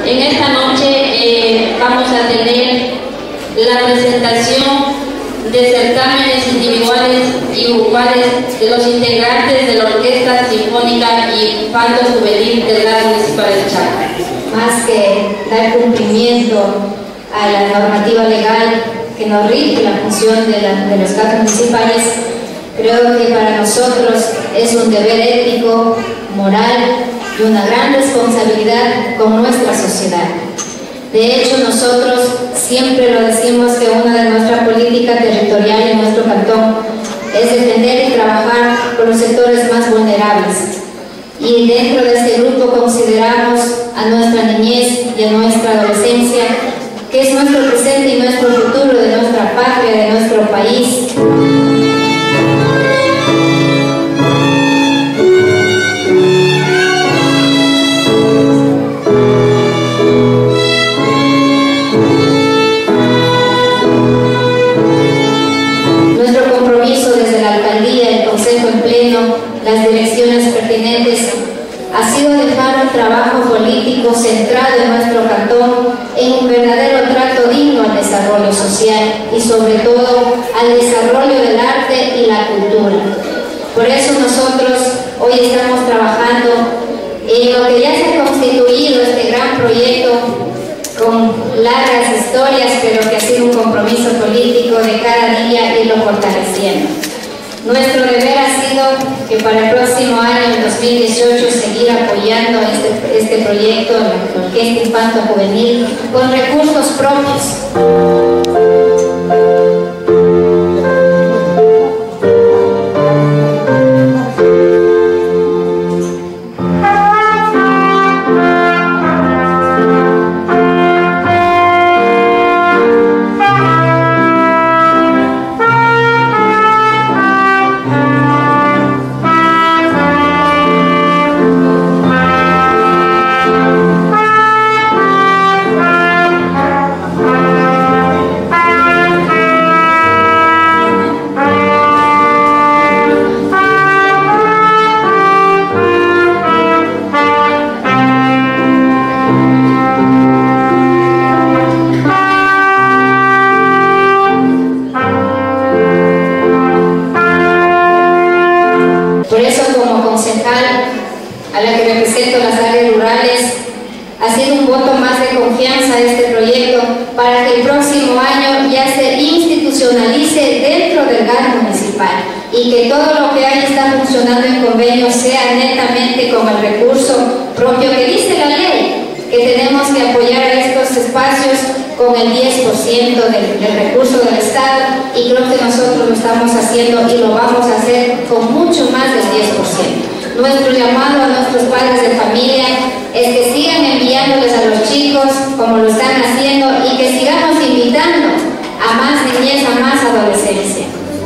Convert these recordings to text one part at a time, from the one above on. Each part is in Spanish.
En esta noche vamos a tener la presentación de certámenes individuales y grupales de los integrantes de la Orquesta Sinfónica y Infanto Juvenil del Gas Municipal de Chacra. Más que dar cumplimiento a la normativa legal que nos rige la función de los GAC municipales, creo que para nosotros es un deber ético, moral y una gran responsabilidad con nuestra sociedad. De hecho, nosotros siempre lo decimos que una de nuestras políticas territoriales en nuestro cantón es defender y trabajar con los sectores más vulnerables. Y dentro de este grupo consideramos a nuestra niñez y a nuestra adolescencia, que es nuestro presente y nuestro futuro de nuestra patria, de nuestro país. Nuestro compromiso desde la alcaldía, el consejo en pleno, las direcciones pertinentes, ha sido dejar un trabajo político centrado en nuestro cantón en un verdadero trato digno al desarrollo social y sobre todo al desarrollo del arte y la cultura. Por eso nosotros hoy estamos trabajando en lo que ya se ha constituido este gran proyecto con largas historias, pero que ha sido un compromiso político de cada día irlo fortaleciendo. Nuestro deber ha sido que para el próximo año, en 2018, seguir apoyando este proyecto, la Orquesta Infanto Juvenil, con recursos propios. A la que represento las áreas rurales, ha sido un voto más de confianza a este proyecto para que el próximo año ya se institucionalice dentro del GAC municipal y que todo lo que ahí está funcionando en convenio sea netamente con el recurso propio que dice la ley, que tenemos que apoyar a estos espacios con el 10% del recurso del Estado, y creo que nosotros lo estamos haciendo y lo vamos a hacer con mucho más del 10%. Nuestro llamado a nuestros padres de familia es que sigan enviándoles a los chicos como lo están haciendo y que sigamos invitando a más niñez, a más adolescencia.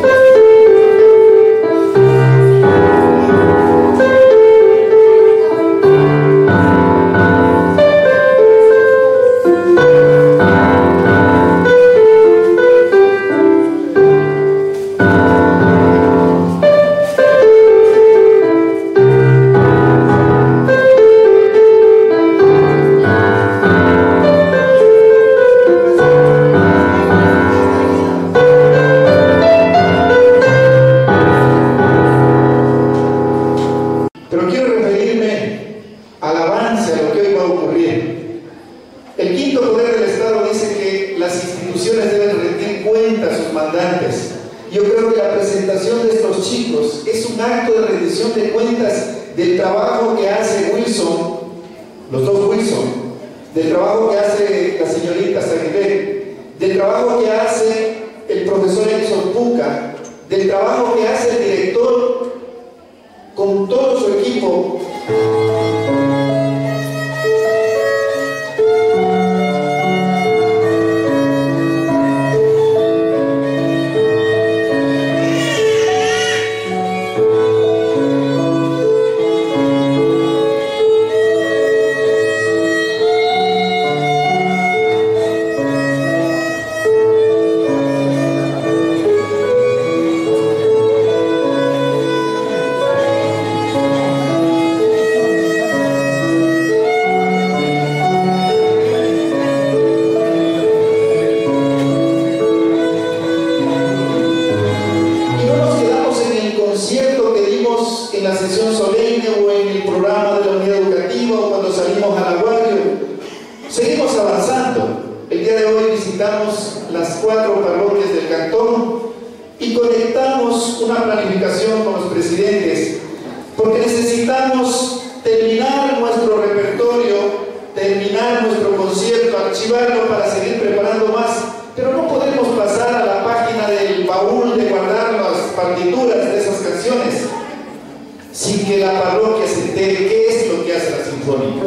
Pero quiero referirme al avance, a lo que hoy va a ocurrir. El quinto poder del Estado dice que las instituciones deben rendir cuenta a sus mandantes. Yo creo que la presentación de estos chicos es un acto de rendición de cuentas del trabajo que hace Wilson, los dos Wilson, del trabajo que hace la señorita Saguilé, del trabajo que hace el profesor Edson Puca, del trabajo que hace el director con todo su equipo. don Alaguario, seguimos avanzando. El día de hoy visitamos las 4 parroquias del cantón y conectamos una planificación con los presidentes, porque necesitamos terminar nuestro repertorio, terminar nuestro concierto, archivarlo para seguir preparando más, pero no podemos pasar a la página del baúl de guardar las partituras de esas canciones sin que la parroquia se entere qué es lo que hace la Sinfónica.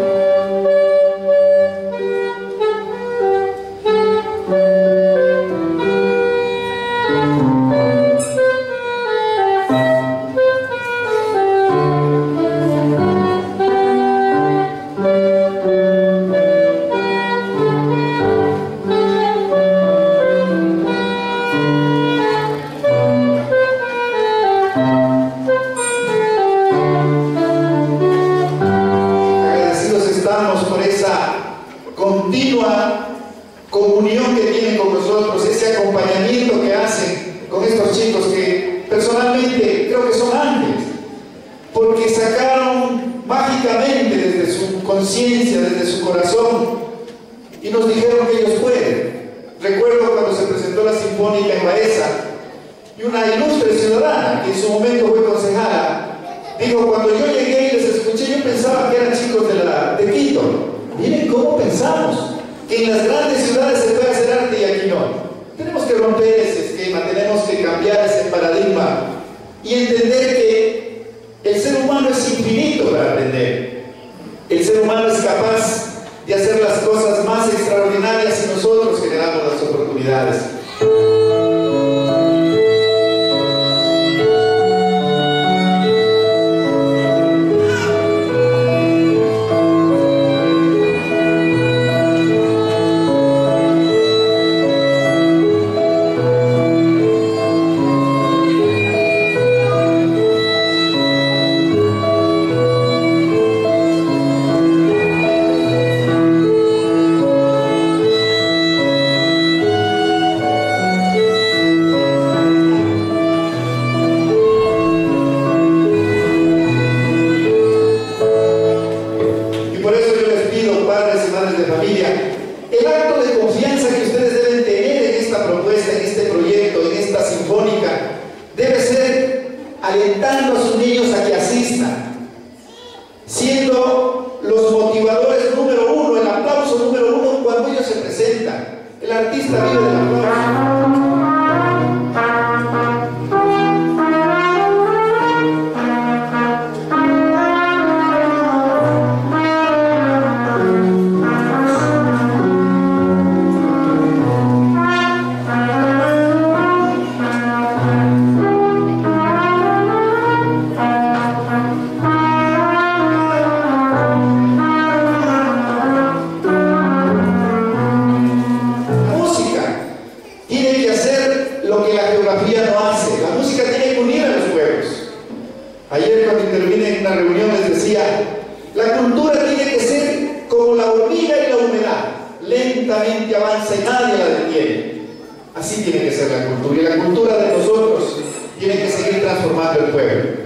Continua comunión que tienen con nosotros, ese acompañamiento que hacen con estos chicos que personalmente creo que son ángeles, porque sacaron mágicamente desde su conciencia, desde su corazón, y nos dijeron que ellos pueden. Recuerdo cuando se presentó la Sinfónica en Baeza, y una ilustre ciudadana que en su momento fue concejala, dijo: cuando yo llegué y les escuché, yo pensaba que eran chicos de Quito. Miren cómo pensamos que en las grandes ciudades se puede hacer arte y aquí no. Tenemos que romper ese esquema, tenemos que cambiar ese paradigma y entender que el ser humano es infinito para aprender. El ser humano es capaz de hacer las cosas más extraordinarias si nosotros generamos las oportunidades. Alentando a sus niños a que asistan, siendo los motivadores número 1, el aplauso número 1 cuando ellos se presentan. El artista vive del aplauso. Ayer cuando intervine en una reunión les decía, la cultura tiene que ser como la hormiga y la humedad, lentamente avanza y nadie la detiene. Así tiene que ser la cultura, y la cultura de nosotros tiene que seguir transformando el pueblo.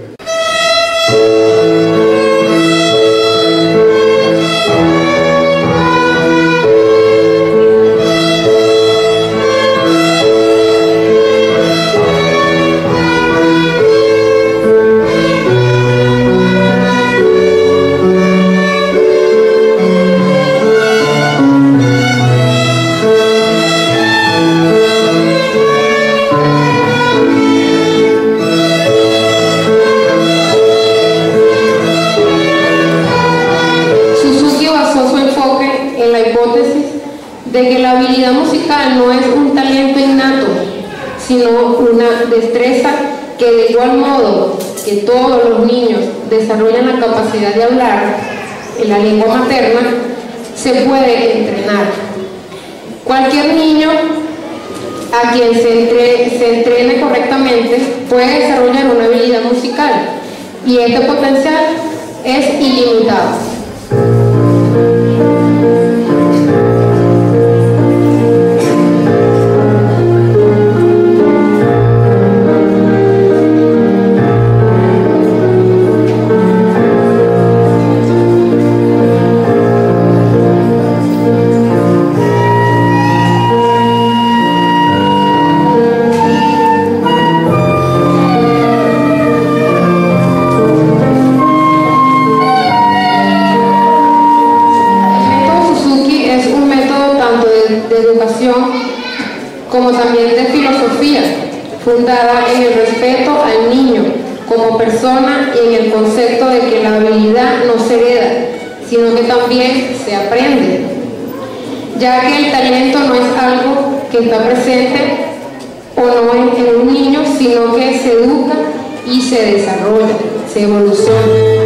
De que la habilidad musical no es un talento innato, sino una destreza que de igual modo que todos los niños desarrollan la capacidad de hablar en la lengua materna, se puede entrenar. Cualquier niño a quien se entrene correctamente puede desarrollar una habilidad musical y este potencial es ilimitado. educación, como también de filosofía, fundada en el respeto al niño como persona y en el concepto de que la habilidad no se hereda, sino que también se aprende, ya que el talento no es algo que está presente o no en un niño, sino que se educa y se desarrolla, se evoluciona.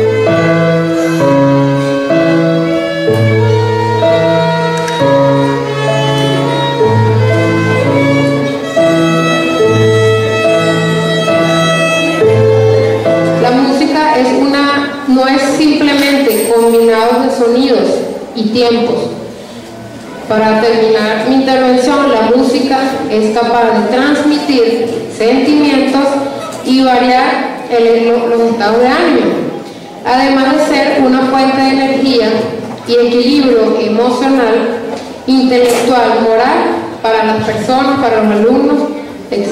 No es simplemente combinados de sonidos y tiempos. Para terminar mi intervención, la música es capaz de transmitir sentimientos y variar los estados de ánimo, además de ser una fuente de energía y equilibrio emocional, intelectual, moral para las personas, para los alumnos, etc.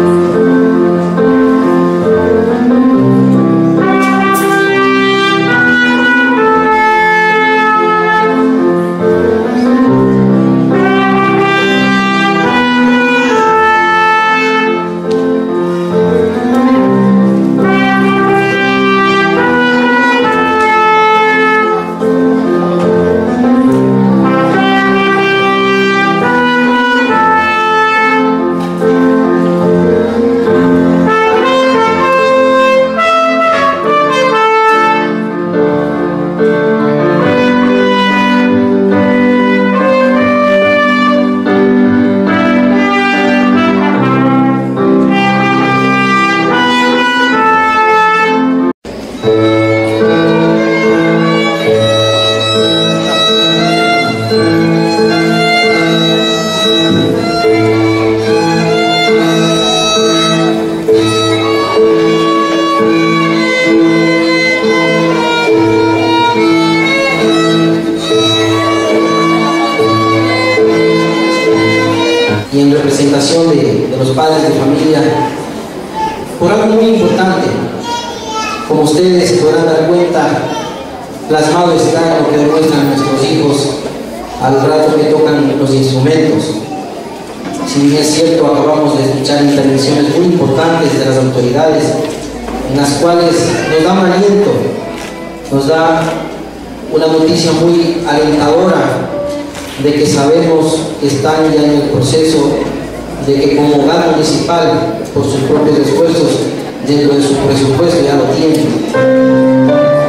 De los padres de familia, por algo muy importante. Como ustedes podrán dar cuenta, plasmado está lo que demuestran nuestros hijos al rato que tocan los instrumentos. Si bien es cierto, acabamos de escuchar intervenciones muy importantes de las autoridades, en las cuales nos da un aliento, nos da una noticia muy alentadora de que sabemos que están ya en el proceso de que como hogar municipal, por sus propios esfuerzos, dentro de su presupuesto ya lo tienen.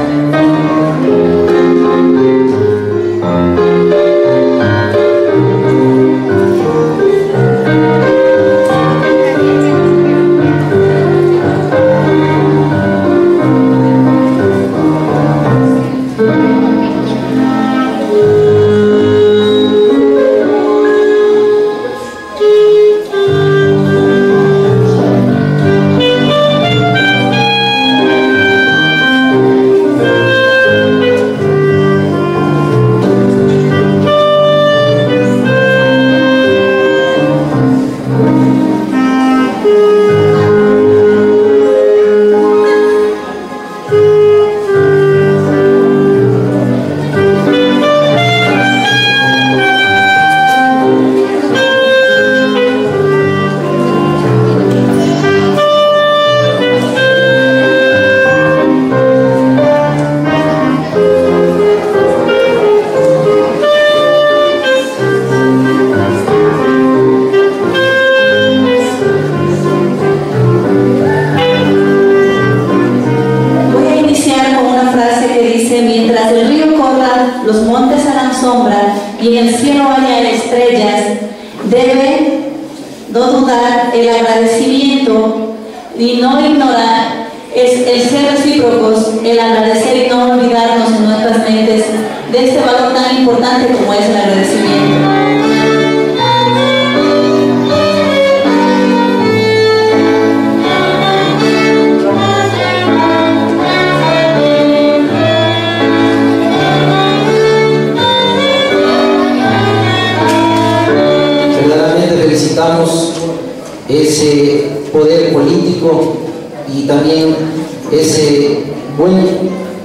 Y en el cielo haya estrellas, debe no dudar el agradecimiento y no ignorar el ser recíprocos, el agradecer y no olvidarnos en nuestras mentes de este valor tan importante como es el agradecimiento. Felicitamos ese poder político y también ese buen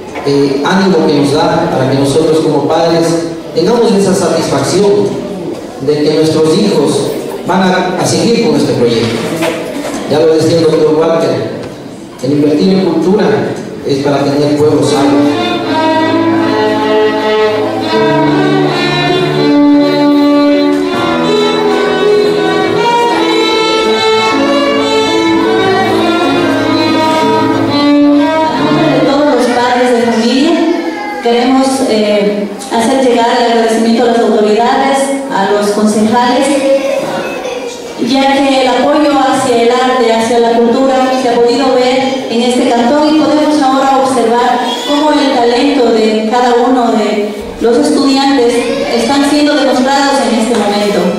ánimo que nos da para que nosotros como padres tengamos esa satisfacción de que nuestros hijos van a seguir con este proyecto. Ya lo decía el doctor Walker, el invertir en cultura es para tener pueblos sanos. Queremos hacer llegar el agradecimiento a las autoridades, a los concejales, ya que el apoyo hacia el arte, hacia la cultura, se ha podido ver en este cantón y podemos ahora observar cómo el talento de cada uno de los estudiantes están siendo demostrados en este momento.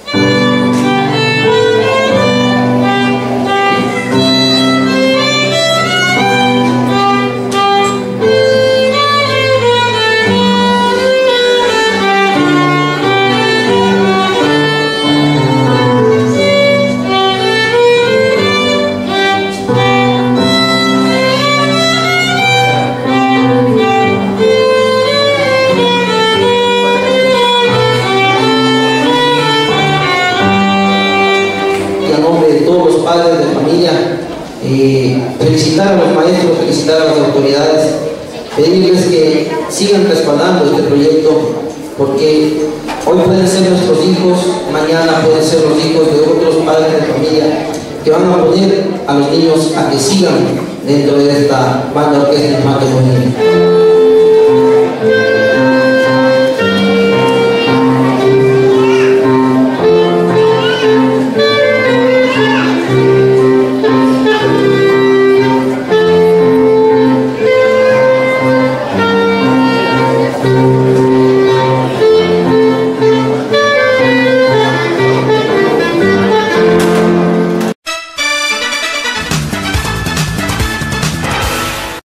Felicitar a los maestros, felicitar a las autoridades, pedirles que sigan respaldando este proyecto, porque hoy pueden ser nuestros hijos, mañana pueden ser los hijos de otros padres de familia que van a poner a los niños a que sigan dentro de esta banda orquesta Infante Juvenil.